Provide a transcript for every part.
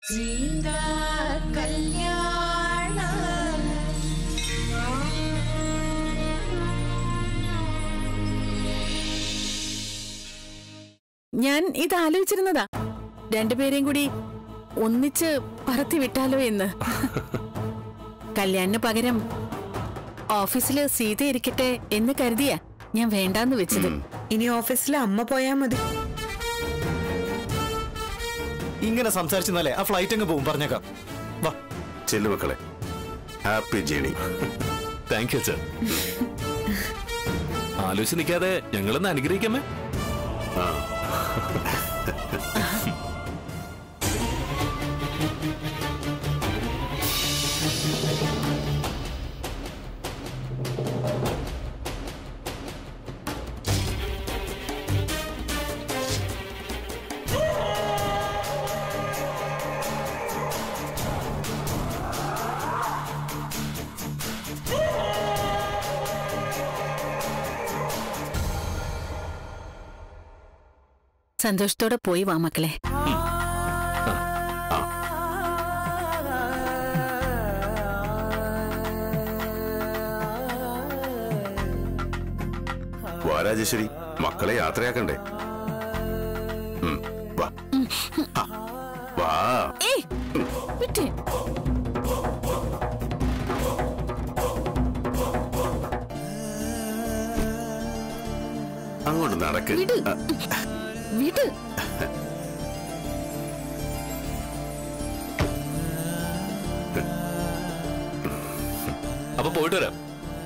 സീതാ കല്യാണ ഞാൻ ഇത് ആലോചിച്ചിരുന്നതാ, രണ്ടുപേരെയും കൂടി ഒന്നിച്ച് പറത്തി വിട്ടാലോ എന്ന്. കല്യാണിന് പകരം ഓഫീസില് സീത ഇരിക്കട്ടെ എന്ന് കരുതിയാ ഞാൻ വേണ്ടാന്ന് വെച്ചത്. ഇനി ഓഫീസിലെ അമ്മ പോയാ മതി. ഇങ്ങനെ സംസാരിച്ചാലേ ആ ഫ്ലൈറ്റ് അങ്ങ് പോകും. പറഞ്ഞേക്കാം. വാ ചെല്ലു മക്കളെ, happy journey. Thank you sir. ആലോചിച്ച് നിൽക്കാതെ ഞങ്ങളൊന്ന് അനുഗ്രഹിക്കാമേ. സന്തോഷത്തോടെ പോയി വാ മക്കളെ. വാ രാജേശ്വരി, മക്കളെ യാത്രയാക്കണ്ടേ? വാ വാ. അങ്ങോട്ട് നടക്ക്. വീട് അപ്പൊ പോയിട്ട് വരാം.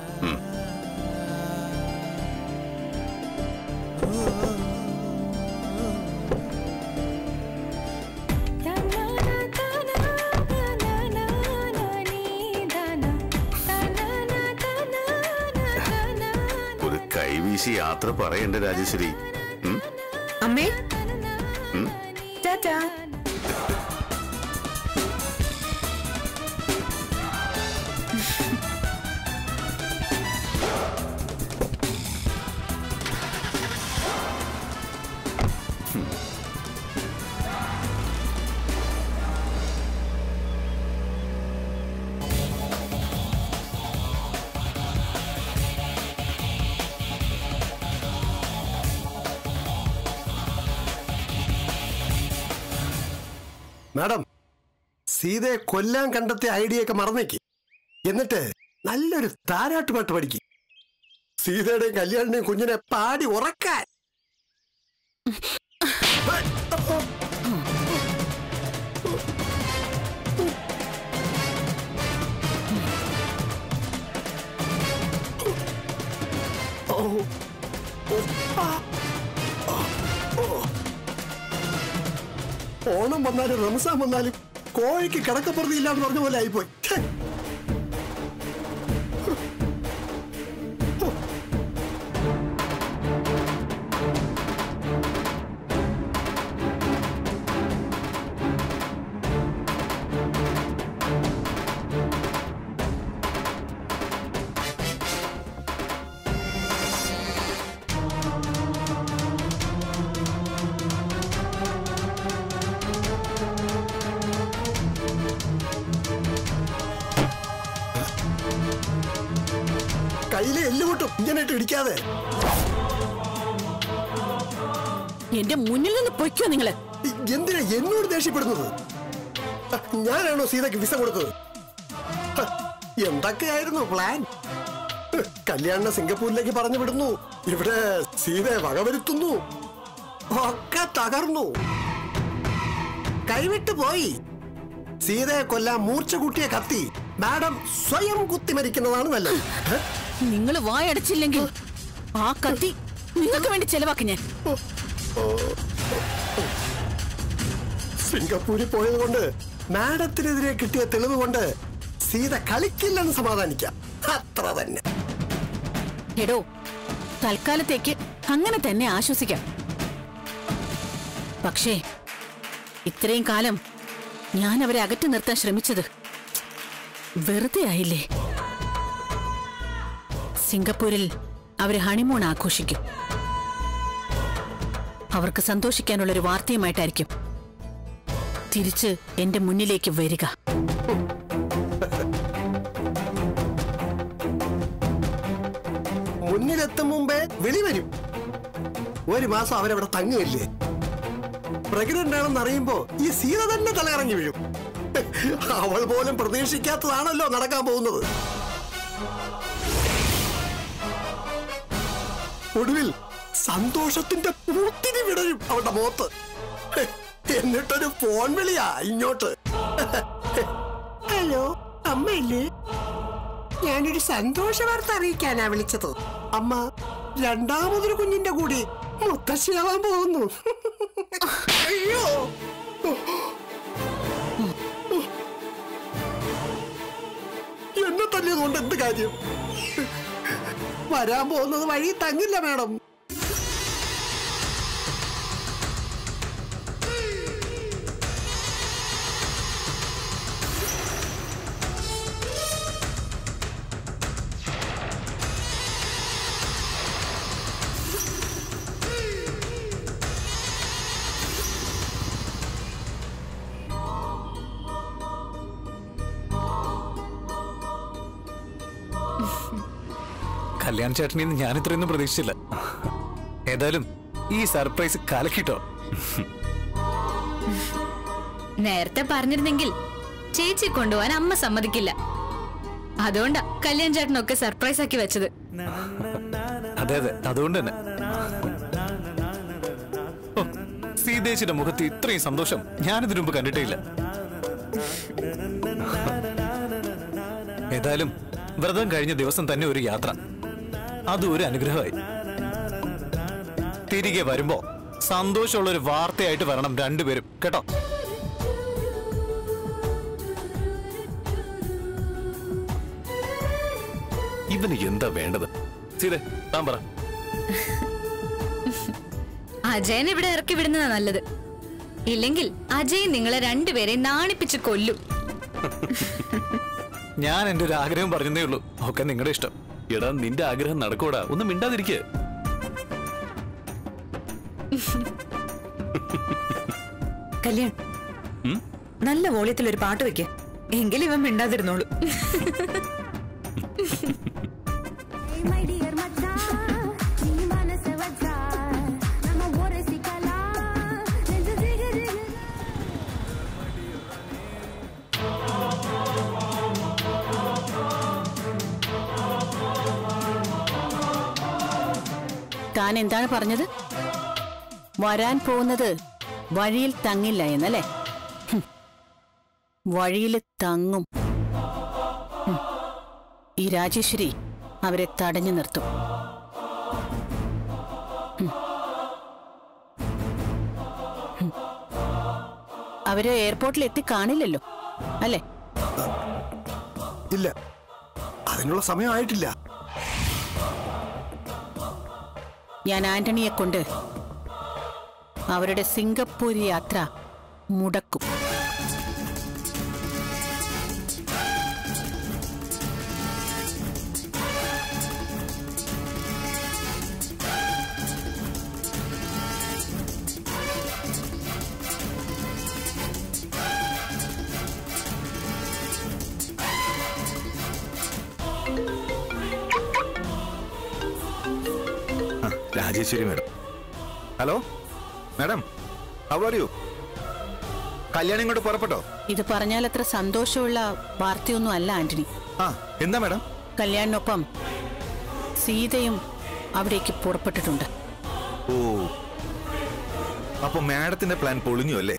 ഒരു കൈവീശി യാത്ര പറയണ്ടേ രാജേശ്വരി? അമ്മേ, ടാറ്റാ. മാഡം, സീതയെ കൊല്ലാൻ കണ്ടെത്തിയ ഐഡിയൊക്കെ മറന്നേക്ക്. എന്നിട്ട് നല്ലൊരു താരാട്ടുപാട്ട് പഠിക്കും. സീതയുടെയും കല്യാണിന്റെയും കുഞ്ഞിനെ പാടി ഉറക്കാൻ. ഓണം വന്നാലും റംസാൻ വന്നാലും കോഴിക്ക് കിടക്കപ്പുറത്തി ഇല്ലാന്ന് പറഞ്ഞ പോലെ ആയിപ്പോയി. കയ്യിലെ എല്ലുകൊട്ടും ഇങ്ങനെയിട്ട് ഇടിക്കാതെ. എന്റെ മുന്നിൽ നിന്ന് പൊയ്ക്കോ നിങ്ങള്. എന്തിനാ എന്നോട് ദേഷ്യപ്പെടുന്നത്? ഞാനാണോ സീതയ്ക്ക് വിസ കൊടുത്തത്? എന്തൊക്കെയായിരുന്നു പ്ലാൻ? കല്യാണിനെ സിംഗപ്പൂരിലേക്ക് പറഞ്ഞു വിടുന്നു, ഇവിടെ സീതയെ വകവരുത്തുന്നു, ഒക്കെ തകർന്നു. കൈവിട്ടു പോയി. സീതയെ കൊല്ലാൻ മൂർച്ച കൂട്ടിയ കത്തി മാഡം സ്വയം കുത്തി മരിക്കുന്നതാണ് നല്ലത്. നിങ്ങൾ വായടച്ചില്ലെങ്കിൽ ആ കത്തി നിങ്ങൾക്ക് വേണ്ടി ചെലവാക്കി ഞാൻ. സിംഗപ്പൂരിൽ പോയത് കൊണ്ട് മാഡത്തിനെതിരെ കിട്ടിയ തെളിവ് കൊണ്ട് സീത കളിക്കില്ലെന്ന് സമാധാനിക്കാം. അത്ര തന്നെ. എടോ, തൽക്കാലത്തേക്ക് അങ്ങനെ തന്നെ ആശ്വസിക്കാം. പക്ഷേ ഇത്രയും കാലം ഞാൻ അവരെ അകറ്റി നിർത്താൻ ശ്രമിച്ചത് വെറുതെ ആയില്ലേ? സിംഗപ്പൂരിൽ അവര് ഹണിമൂൺ ആഘോഷിക്കും. അവർക്ക് സന്തോഷിക്കാനുള്ളൊരു വാർത്തയുമായിട്ടായിരിക്കും. തിരിച്ച് എന്റെ മുന്നിലേക്ക് വരിക. മുന്നിലെത്തും മുമ്പേ വിളി വരും. ഒരു മാസം അവരവിടെ തങ്ങുകയില്ലേ? പ്രഗ്നന്റ് ആണെന്ന് അറിയുമ്പോ ഈ സീത തന്നെ തലയിറങ്ങി വീഴും. അവൾ പോലും പ്രതീക്ഷിക്കാത്തതാണല്ലോ നടക്കാൻ പോകുന്നത്. ഒടുവിൽ സന്തോഷത്തിന്റെ പൂത്തിരി വിടരും അവളുടെ മുഖത്ത്. എന്നിട്ടൊരു ഫോൺ വിളിയാ ഇങ്ങോട്ട്. ഹലോ, അമ്മയില്ലേ? ഞാനൊരു സന്തോഷ വാർത്ത അറിയിക്കാനാ വിളിച്ചത്. അമ്മ രണ്ടാമതൊരു കുഞ്ഞിന്റെ കൂടി മുത്തശ്ശിയാവാൻ പോകുന്നു. അയ്യോ, എന്നെ തല്ലിയതുകൊണ്ട് എന്ത് കാര്യം? വരാൻ പോകുന്നത് വഴി തങ്ങില്ല മാഡം. കല്യാൺ ചേട്ടനിൽ നിന്ന് ഞാൻ ഇത്രയൊന്നും പ്രതീക്ഷിച്ചില്ല. ഏതായാലും ഈ സർപ്രൈസ് കലക്കിട്ടോ. നേരത്തെ പറഞ്ഞിരുന്നെങ്കിൽ ചേച്ചി കൊണ്ടുപോവാൻ അമ്മ സമ്മതിക്കില്ല. അതുകൊണ്ടാ കല്യാൺ ചേട്ടനൊക്കെ സർപ്രൈസ് ആക്കി വെച്ചത്. അതെ അതെ, അതുകൊണ്ട് തന്നെ. ഓ, സീതേച്ചിയുടെ മുഖത്ത് ഇത്രയും സന്തോഷം ഞാനിതിനു മുമ്പ് കണ്ടിട്ടേ ഇല്ല. ഏതായാലും വ്രതം കഴിഞ്ഞ ദിവസം തന്നെ ഒരു യാത്ര, അതും ഒരു അനുഗ്രഹമായി. തിരികെ വരുമ്പോ സന്തോഷമുള്ള ഒരു വാർത്തയായിട്ട് വരണം രണ്ടുപേരും, കേട്ടോ? ഇവന് എന്താ വേണ്ടത്? സീതേ, താൻ പറ. അജയനെ ഇവിടെ ഇറക്കി വിടുന്നതാ നല്ലത്. ഇല്ലെങ്കിൽ അജയ് നിങ്ങളെ രണ്ടുപേരെ നാണിപ്പിച്ച് കൊല്ലും. ഞാൻ എന്റെ ഒരു ആഗ്രഹം പറഞ്ഞതേ ഉള്ളൂ, ഒക്കെ നിങ്ങളുടെ ഇഷ്ടം. എടാ, നിന്റെ ആഗ്രഹം നടക്കൂടാ, ഒന്നും മിണ്ടാതിരിക്കേ. കല്യാൺ, നല്ല വോളിയത്തിൽ ഒരു പാട്ട് വെക്ക്, എങ്കിലും ഇവൻ മിണ്ടാതിരുന്നോളൂ. താൻ എന്താണ് പറഞ്ഞത്? വരാൻ പോകുന്നത് വഴിയിൽ തങ്ങില്ല എന്നല്ലേ? വഴിയിൽ തങ്ങും. ഈ രാജേശ്വരി അവരെ തടഞ്ഞു നിർത്തും. അവര് എയർപോർട്ടിൽ എത്തി കാണില്ലല്ലോ, അല്ലേ? ഇല്ല, അതിനുള്ള സമയമായിട്ടില്ല. ഞാൻ ആന്റണിയെ കൊണ്ട് അവരുടെ സിംഗപ്പൂർ യാത്ര മുടക്കും. Rajeshwari madam. Hello madam, how are you? കല്യാണം ഇങ്ങോട്ട് പുറപ്പെട്ടോ? ഇത് പറഞ്ഞാൽ അത്ര സന്തോഷമുള്ള വാർത്തയൊന്നും അല്ല ആന്റണി. ആ, എന്താ മാഡം? കല്യാണിനൊപ്പം സീതയും അവിടേക്ക് പുറപ്പെട്ടിട്ടുണ്ട്. ഓ, അപ്പൊ മാഡത്തിന്റെ പ്ലാൻ പൊളിഞ്ഞു അല്ലേ?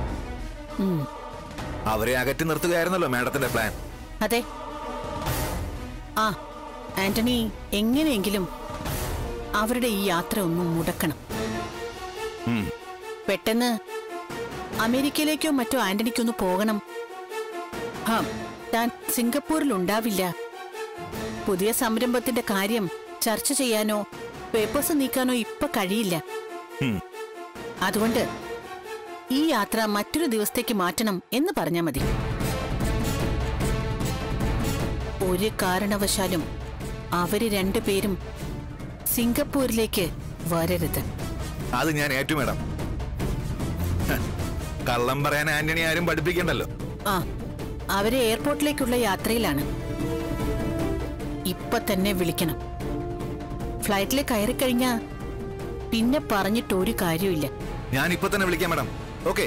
അവരെ അകറ്റി നിർത്തുകയായിരുന്നല്ലോ മാഡത്തിന്റെ പ്ലാൻ. അതെ. ആ, ആന്റണി എങ്ങനെയെങ്കിലും അവരുടെ ഈ യാത്ര ഒന്നും മുടക്കണം. പെട്ടെന്ന് അമേരിക്കയിലേക്കോ മറ്റോ ആന്റണിക്കൊന്ന് പോകണം. താൻ സിംഗപ്പൂരിൽ ഉണ്ടാവില്ല. പുതിയ സംരംഭത്തിന്റെ കാര്യം ചർച്ച ചെയ്യാനോ പേപ്പേഴ്സ് നീക്കാനോ ഇപ്പൊ കഴിയില്ല. അതുകൊണ്ട് ഈ യാത്ര മറ്റൊരു ദിവസത്തേക്ക് മാറ്റണം എന്ന് പറഞ്ഞാൽ മതി. ഒരു കാരണവശാലും അവര് രണ്ടുപേരും സിംഗപ്പൂരിലേക്ക് വരരുത്. അത് ഞാൻ ഏറ്റു മാഡം. കള്ളം പറയാൻ ആന്റണി ആരും പഠിപ്പിക്കണ്ടല്ലോ. ആ, അവര് എയർപോർട്ടിലേക്കുള്ള യാത്രയിലാണ്. ഇപ്പൊ തന്നെ വിളിക്കണം. ഫ്ലൈറ്റിൽ കയറി കഴിഞ്ഞാ പിന്നെ പറഞ്ഞിട്ട് ഒരു കാര്യമില്ല. ഞാൻ ഇപ്പൊ തന്നെ വിളിക്കാം മാഡം. ഓക്കെ.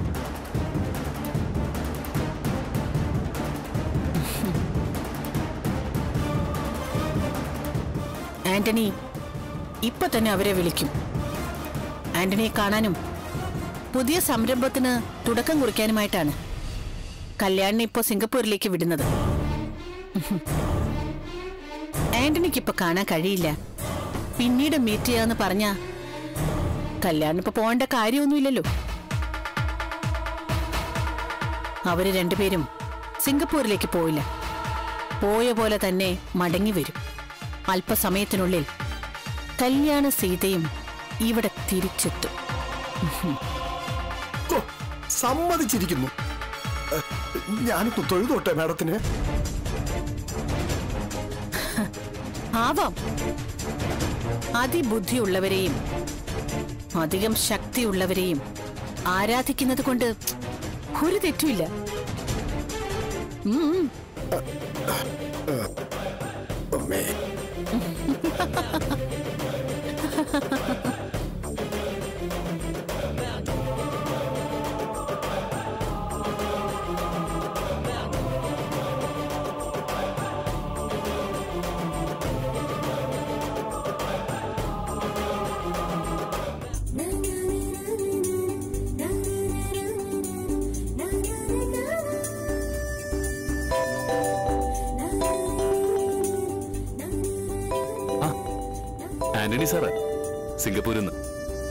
ആന്റണി ഇപ്പൊ തന്നെ അവരെ വിളിക്കും. ആന്റണിയെ കാണാനും പുതിയ സംരംഭത്തിന് തുടക്കം കുറിക്കാനുമായിട്ടാണ് കല്യാണിനെ ഇപ്പോ സിംഗപ്പൂരിലേക്ക് വിടുന്നത്. ആന്റണിക്ക് ഇപ്പൊ കാണാൻ കഴിയില്ല. പിന്നീട് മീറ്റ് ചെയ്യാന്ന് പറഞ്ഞ കല്യാണിപ്പോ പോകേണ്ട കാര്യമൊന്നുമില്ലല്ലോ. അവര് രണ്ടുപേരും സിംഗപ്പൂരിലേക്ക് പോയില്ല. പോയ പോലെ തന്നെ മടങ്ങി വരും. അല്പസമയത്തിനുള്ളിൽ കല്യാണ സീതയും ഇവിടെ തിരിച്ചെത്തും. സമ്മതിച്ചിരിക്കുന്നു. ഞാനിപ്പോ തൊഴുതോട്ടെ മാഡത്തിന്. ആവാം. അതിബുദ്ധിയുള്ളവരെയും അധികം ശക്തിയുള്ളവരെയും ആരാധിക്കുന്നത് കൊണ്ട് ഒരു തെറ്റുമില്ല. ആന്റണി സാറാ, സിംഗപ്പൂരിൽ നിന്ന്.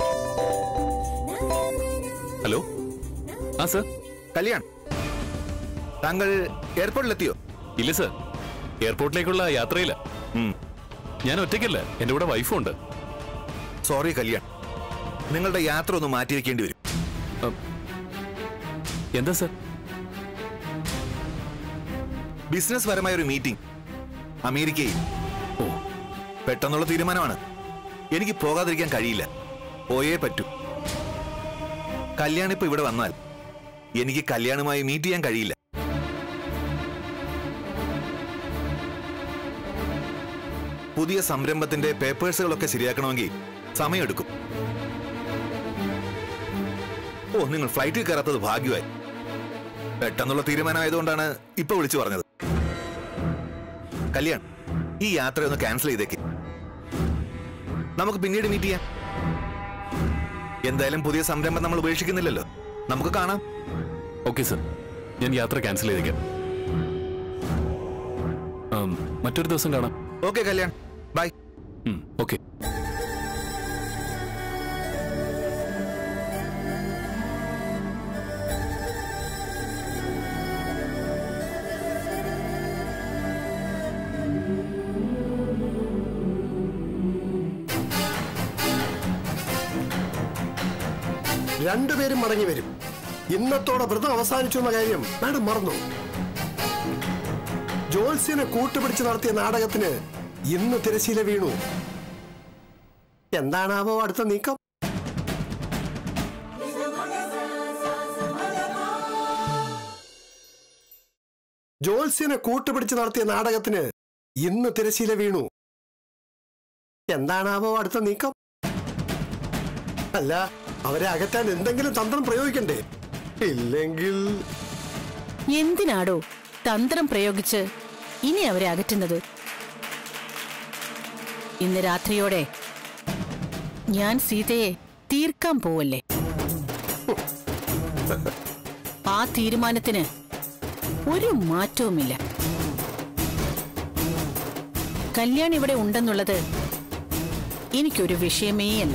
ഹലോ. ആ സർ. കല്യാൺ, താങ്കൾ എയർപോർട്ടിലെത്തിയോ? ഇല്ല സർ, എയർപോർട്ടിലേക്കുള്ള യാത്രയില്ല. ഞാൻ ഒറ്റയ്ക്കല്ല, എന്റെ കൂടെ വൈഫും ഉണ്ട്. സോറി കല്യാൺ, നിങ്ങളുടെ യാത്ര ഒന്ന് മാറ്റിവെക്കേണ്ടി വരും. എന്താ സർ? ബിസിനസ് പരമായ ഒരു മീറ്റിംഗ് അമേരിക്കയിൽ. ഓ, പെട്ടെന്നുള്ള തീരുമാനമാണ്. എനിക്ക് പോകാതിരിക്കാൻ കഴിയില്ല. പോയേ പറ്റൂ. കല്യാൺ ഇപ്പൊ ഇവിടെ വന്നാൽ എനിക്ക് കല്യാണുമായി മീറ്റ് ചെയ്യാൻ കഴിയില്ല. പുതിയ സംരംഭത്തിന്റെ പേപ്പേഴ്സുകളൊക്കെ ശരിയാക്കണമെങ്കിൽ സമയമെടുക്കും. ഓ, നിങ്ങൾ ഫ്ലൈറ്റിൽ കയറാത്തത് ഭാഗ്യമായി. പെട്ടെന്നുള്ള തീരുമാനമായതുകൊണ്ടാണ് ഇപ്പൊ വിളിച്ചു പറഞ്ഞത്. കല്യാൺ, ഈ യാത്രയൊന്ന് ക്യാൻസൽ ചെയ്തേക്ക്. നമുക്ക് പിന്നീട് മീറ്റ് ചെയ്യാം. എന്തായാലും പുതിയ സംരംഭം നമ്മൾ ഉപേക്ഷിക്കുന്നില്ലല്ലോ. നമുക്ക് കാണാം. ഓക്കെ സർ, ഞാൻ യാത്ര ക്യാൻസൽ ചെയ്തേക്കാം. മറ്റൊരു ദിവസം കാണാം. Okay Kalyan, bye. ഓക്കെ. രണ്ടുപേരും മടങ്ങി വരും. ഇന്നത്തോടെ വ്രതം അവസാനിച്ചു എന്ന കാര്യം മാഡം മറന്നു. ജോത്സ്യനെ കൂട്ടുപിടിച്ച് നടത്തിയ നാടകത്തിന് ഇന്ന് തിരശീല വീണു. എന്താണാവോ അടുത്ത നീക്കം? ജോത്സ്യനെ കൂട്ടുപിടിച്ച് നടത്തിയ നാടകത്തിന് ഇന്ന് തിരശീല വീണു. എന്താണാവോ അടുത്ത നീക്കം? അല്ല, അവരെ അകറ്റാൻ എന്തെങ്കിലും തന്ത്രം പ്രയോഗിക്കണ്ടേ? ഇല്ലെങ്കിൽ എന്തിനാടോ തന്ത്രം പ്രയോഗിച്ച് ഇനി അവരെ അകറ്റുന്നത്? ഇന്ന് രാത്രിയോടെ ഞാൻ സീതയെ തീർക്കാൻ പോവല്ലേ. ആ തീരുമാനത്തിന് ഒരു മാറ്റവുമില്ല. കല്യാൺ ഇവിടെ ഉണ്ടെന്നുള്ളത് എനിക്കൊരു വിഷയമേ അല്ല.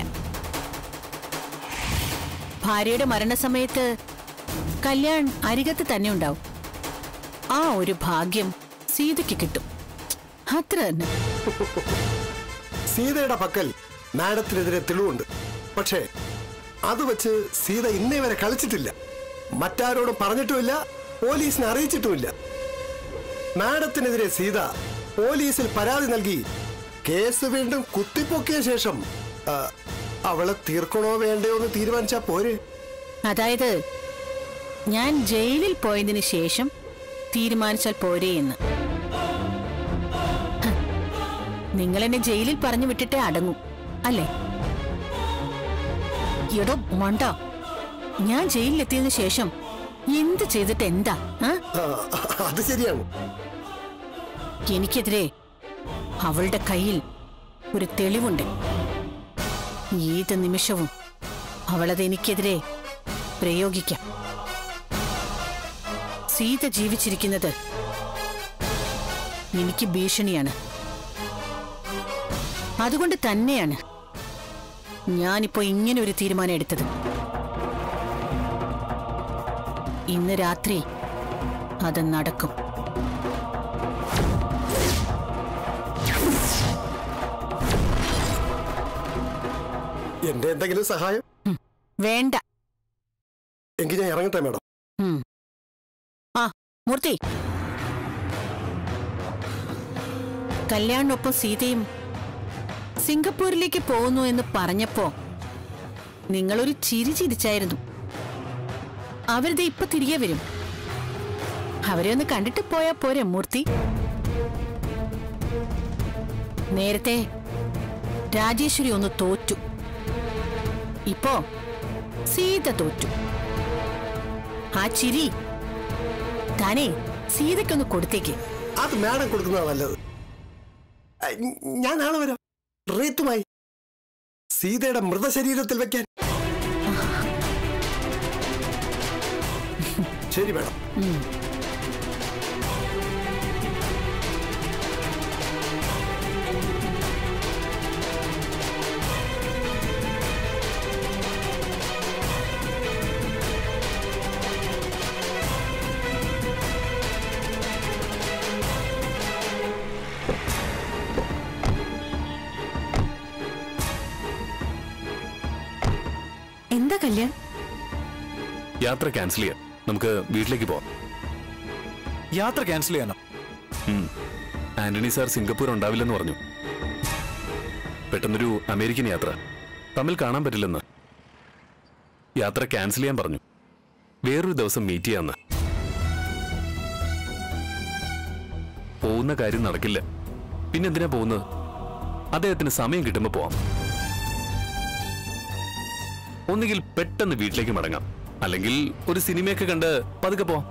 ഭാര്യയുടെ മരണസമയത്ത് കല്യാൺ അരികത്ത് തന്നെ ഉണ്ടാവും. ആ ഒരു ഭാഗ്യം സീതയ്ക്ക് കിട്ടും. അത്ര തന്നെ. സീതയുടെ പക്കൽ മാഡത്തിനെതിരെ തെളിവുണ്ട്. പക്ഷേ അത് വെച്ച് സീത ഇന്നേ വരെ കളിച്ചിട്ടില്ല. മറ്റാരോടും പറഞ്ഞിട്ടുമില്ല, പോലീസിനെ അറിയിച്ചിട്ടുമില്ല. മാഡത്തിനെതിരെ സീത പോലീസിൽ പരാതി നൽകി കേസ് വീണ്ടും കുത്തിപ്പൊക്കിയ ശേഷം അവളെ തീർക്കണോ വേണ്ടയോ എന്ന് തീരുമാനിച്ചാ പോരെ. അതായത് ഞാൻ ജയിലിൽ പോയതിനു ശേഷം തീരുമാനിച്ചാൽ പോരെ എന്ന്. നിങ്ങൾ എന്നെ ജയിലിൽ പറഞ്ഞു വിട്ടിട്ടേ അടങ്ങൂ അല്ലേ? എടോ മണ്ട, ഞാൻ ജയിലിലെത്തിയതിനു ശേഷം എന്ത് ചെയ്തിട്ട് എന്താ? അത് ശരിയാണ്. എനിക്കെതിരെ അവളുടെ കയ്യിൽ ഒരു തെളിവുണ്ട്. ഏത് നിമിഷവും അവളത് എനിക്കെതിരെ പ്രയോഗിക്കാം. സീത ജീവിച്ചിരിക്കുന്നത് എനിക്ക് ഭീഷണിയാണ്. അതുകൊണ്ട് തന്നെയാണ് ഞാനിപ്പോ ഇങ്ങനെ ഒരു തീരുമാനം എടുത്തത്. ഇന്ന് രാത്രി അത് നടക്കും. എന്റെ എന്തെങ്കിലും സഹായം വേണ്ട. എങ്കിൽ ഞാൻ ഇറങ്ങട്ടെ മാഡം. ആ മൂർത്തി, കല്യാണിനൊപ്പം സീതയും സിംഗപ്പൂരിലേക്ക് പോകുന്നു എന്ന് പറഞ്ഞപ്പോ നിങ്ങളൊരു ചിരി ചിരിച്ചായിരുന്നു. അവരിത് ഇപ്പൊ തിരികെ വരും. അവരെ ഒന്ന് കണ്ടിട്ട് പോയാ പോരെ മൂർത്തി? നേരത്തെ രാജേശ്വരി ഒന്ന് തോറ്റു, ഇപ്പോ സീത തോറ്റു. ആ ചിരി താനേ സീതയ്ക്കൊന്ന് കൊടുത്തേക്ക്. അത് മാഡം കൊടുക്കുന്നതാ നല്ലത്. ഞാൻ നാളെ വരാം റീത്തുമായി സീതയുടെ മൃതശരീരത്തിൽ വെക്കാൻ. ശരി മാഡം. എന്താ കല്യാൺ? യാത്ര ക്യാൻസൽ ചെയ്യാം. നമുക്ക് വീട്ടിലേക്ക് പോവാം. യാത്ര ക്യാൻസൽ ചെയ്യാനോ? ആന്റണി സാർ സിംഗപ്പൂർ ഉണ്ടാവില്ലെന്ന് പറഞ്ഞു. പെട്ടെന്നൊരു അമേരിക്കൻ യാത്ര, തമ്മിൽ കാണാൻ പറ്റില്ലെന്ന്. യാത്ര ക്യാൻസൽ ചെയ്യാൻ പറഞ്ഞു. വേറൊരു ദിവസം മീറ്റ് ചെയ്യാന്ന്. പോകുന്ന കാര്യം നടക്കില്ല. പിന്നെന്തിനാ പോകുന്നത്? അദ്ദേഹത്തിന് സമയം കിട്ടുമ്പോ പോവാം. ഒന്നുകിൽ പെട്ടെന്ന് വീട്ടിലേക്ക് മടങ്ങാം, അല്ലെങ്കിൽ ഒരു സിനിമയൊക്കെ കണ്ട് പതുക്കെ പോവാം.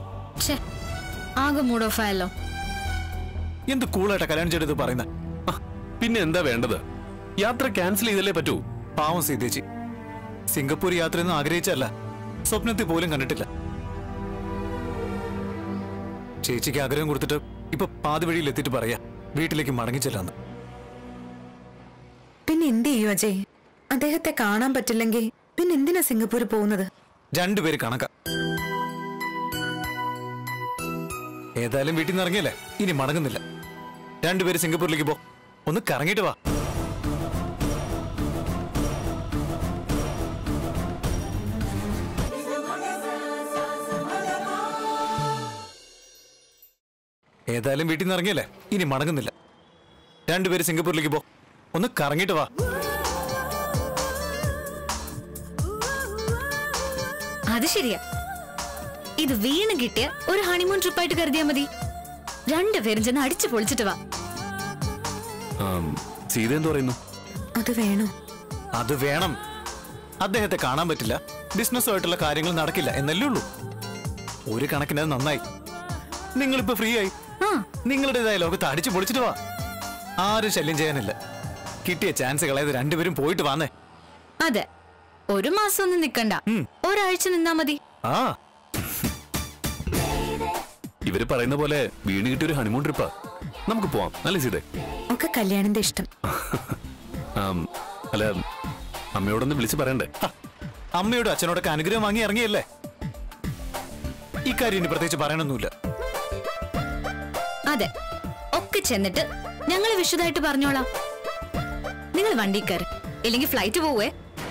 ആകെ മൂഡ് ഓഫ് ആയല്ലോ. എന്ത് കൂളായിട്ടാ കല്യാണം ചെയ്തത് പറയുന്നത്? പിന്നെ എന്താ വേണ്ടത്? യാത്ര ക്യാൻസൽ ചെയ്തല്ലേ പറ്റൂ. പാവം സീതേച്ചി, സിംഗപ്പൂർ യാത്രയൊന്നും ആഗ്രഹിച്ചല്ല, സ്വപ്നത്തിൽ പോലും കണ്ടിട്ടില്ല. ചേച്ചിക്ക് ആഗ്രഹം കൊടുത്തിട്ട് ഇപ്പൊ പാതി വഴിയിൽ എത്തിയിട്ട് പറയാ വീട്ടിലേക്ക് മടങ്ങിച്ചെല്ലാന്ന്. പിന്നെ എന്ത് ചെയ്യും അജയ്? അദ്ദേഹത്തെ കാണാൻ പറ്റില്ലെങ്കിൽ പിന്നെ എന്തിനാ സിംഗപ്പൂർ പോകുന്നത്? രണ്ടുപേര് കണക്കാ. ഏതായാലും വീട്ടിൽ നിന്ന് ഇറങ്ങിയല്ലേ, ഇനി മടങ്ങുന്നില്ല. രണ്ടുപേര് സിംഗപ്പൂരിലേക്ക് പോ, ഒന്ന് കറങ്ങിയിട്ട് വാ. ഏതായാലും വീട്ടിൽ നിന്ന് ഇറങ്ങിയല്ലേ, ഇനി മടങ്ങുന്നില്ല. രണ്ടുപേര് സിംഗപ്പൂരിലേക്ക് പോ, ഒന്ന് കറങ്ങിയിട്ട് വാ. അത് ശരിയാ. ഇത് വീണ് കിട്ടിയ ഒരു ഹണിമൂൺ ട്രിപ്പായിട്ട് കരുതിയാ മതി. രണ്ടുപേരും ചെന്ന് അടിച്ചു പൊളിച്ചിട്ട് വാ. സീത എന്ത് പറയുന്നു? അത് വേണോ? അത് വേണം. അദ്ദേഹത്തെ കാണാൻ പറ്റില്ല, ബിസിനസ്സുമായിട്ടുള്ള കാര്യങ്ങൾ നടക്കില്ല എന്നല്ലേ ഉള്ളൂ. ഒരു കണക്കിന് അത് നന്നായി. നിങ്ങളിപ്പോ ഫ്രീ ആയി നിങ്ങളുടേതായ ലോകത്ത് അടിച്ചു പൊളിച്ചിട്ട് വാ. ആരും ശല്യം ചെയ്യാനില്ല. കിട്ടിയ ചാൻസ് കളയത് രണ്ടുപേരും പോയിട്ട് വന്നേ. അതെ, ഒരു മാസം ഒന്നും നിക്കണ്ട, ഒരാഴ്ച നിന്നാ മതി. ആ ഇവര് പറയുന്ന പോലെ വീണ് കിട്ടിയൊരു ഹണിമൂൺ ട്രിപ്പാ. നമുക്ക് പോവാം അല്ലേ സീതേ? ഒക്കെ കല്യാണിന്റെ ഇഷ്ടം. അല്ല, അമ്മയോടൊന്ന് വിളിച്ച് പറയണ്ടേ? അമ്മയോടും അച്ഛനോടൊക്കെ അനുഗ്രഹം വാങ്ങി ഇറങ്ങിയല്ലേ, ഇക്കാര്യം ഇനി പ്രത്യേകിച്ച് പറയണൊന്നുമില്ല. അതെ, ഒക്കെ ചെന്നിട്ട് ഞങ്ങള് വിശദമായിട്ട് പറഞ്ഞോളാം. നിങ്ങൾ വണ്ടി കയറി, ഇല്ലെങ്കിൽ ഫ്ലൈറ്റ് പോവേ.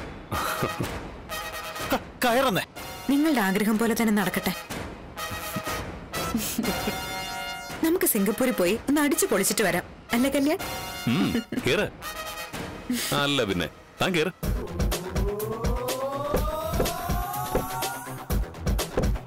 കയറുന്നേ. നിങ്ങളുടെ ആഗ്രഹം പോലെ തന്നെ നടക്കട്ടെ. നമുക്ക് സിംഗപ്പൂരിൽ പോയി ഒന്ന് അടിച്ചു പൊളിച്ചിട്ട് വരാം അല്ലേ കല്യാൺ? കേറ്. അല്ല പിന്നെ താൻ കേറ്.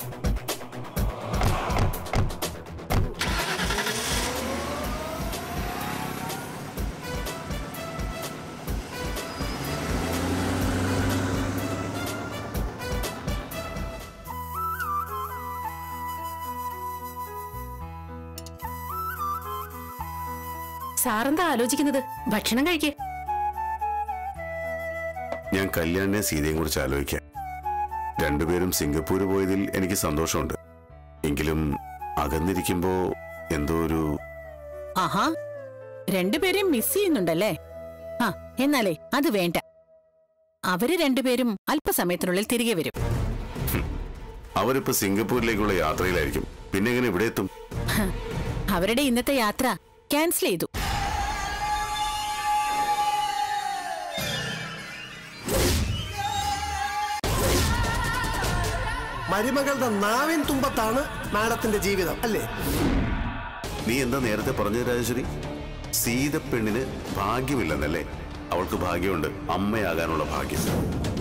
സാറെന്താ ആലോചിക്കുന്നത്? ഭക്ഷണം കഴിക്കേ. ഞാൻ കല്യാണിനെ സീതയും കുറിച്ച് ആലോചിക്കാം. രണ്ടുപേരും സിംഗപ്പൂര് പോയതിൽ എനിക്ക് സന്തോഷമുണ്ട്. എങ്കിലും അകന്നിരിക്കുമ്പോ എന്തോ ഒരു... ആഹാ, രണ്ടുപേരെയും മിസ് ചെയ്യുന്നുണ്ടല്ലേ? ആ, എന്നാലേ അത് വേണ്ട. അവര് രണ്ടുപേരും അല്പസമയത്തിനുള്ളിൽ തിരികെ വരും. അവരിപ്പോ സിംഗപ്പൂരിലേക്കുള്ള യാത്രയിലായിരിക്കും. പിന്നെ എങ്ങനെ ഇവിടെ എത്തും? അവരുടെ ഇന്നത്തെ യാത്ര ക്യാൻസൽ ചെയ്തു. മരുമകളുടെ നാവിൻ തുമ്പത്താണ് മാഡത്തിന്റെ ജീവിതം അല്ലേ? നീ എന്താ നേരത്തെ പറഞ്ഞത് രാജേശ്വരി? സീത പെണ്ണിന് ഭാഗ്യമില്ലെന്നല്ലേ? അവൾക്ക് ഭാഗ്യമുണ്ട്, അമ്മയാകാനുള്ള ഭാഗ്യം.